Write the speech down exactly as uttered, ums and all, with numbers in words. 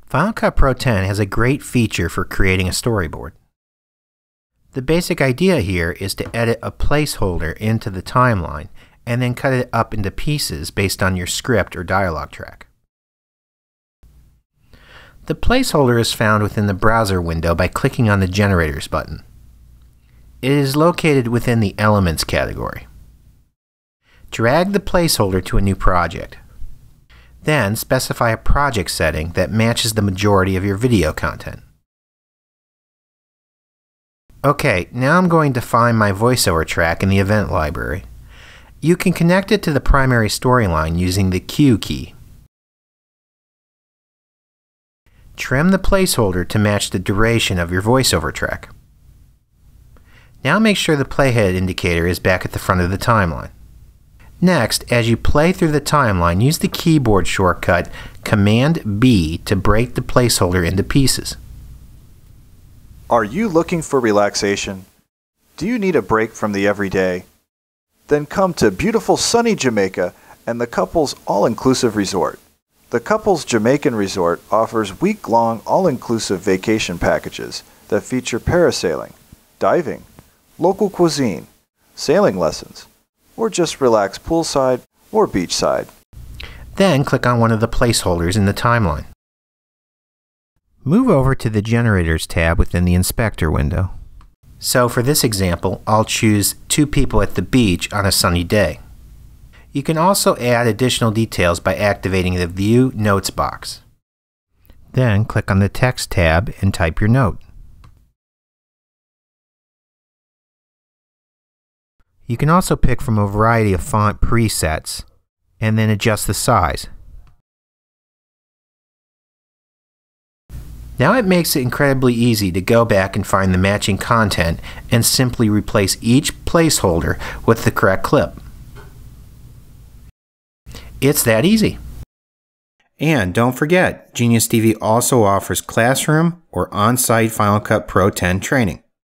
Final Cut Pro ten has a great feature for creating a storyboard. The basic idea here is to edit a placeholder into the timeline and then cut it up into pieces based on your script or dialogue track. The placeholder is found within the browser window by clicking on the Generators button. It is located within the Elements category. Drag the placeholder to a new project. Then specify a project setting that matches the majority of your video content. Okay, now I'm going to find my voiceover track in the event library. You can connect it to the primary storyline using the Q key. Trim the placeholder to match the duration of your voiceover track. Now make sure the playhead indicator is back at the front of the timeline. Next, as you play through the timeline, use the keyboard shortcut Command B to break the placeholder into pieces. Are you looking for relaxation? Do you need a break from the everyday? Then come to beautiful sunny Jamaica and the Couples All-Inclusive Resort. The Couples Jamaican Resort offers week-long all-inclusive vacation packages that feature parasailing, diving, local cuisine, sailing lessons, or just relax poolside or beachside. Then click on one of the placeholders in the timeline. Move over to the Generators tab within the Inspector window. So for this example, I'll choose two people at the beach on a sunny day. You can also add additional details by activating the View Notes box. Then click on the Text tab and type your note. You can also pick from a variety of font presets and then adjust the size. Now it makes it incredibly easy to go back and find the matching content and simply replace each placeholder with the correct clip. It's that easy. And don't forget, Genius T V also offers classroom or on-site Final Cut Pro ten training.